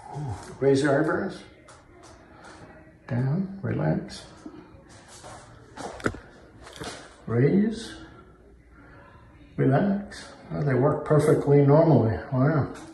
Raise your eyebrows. Down, relax. Raise, relax. Oh, they work perfectly normally. Wow.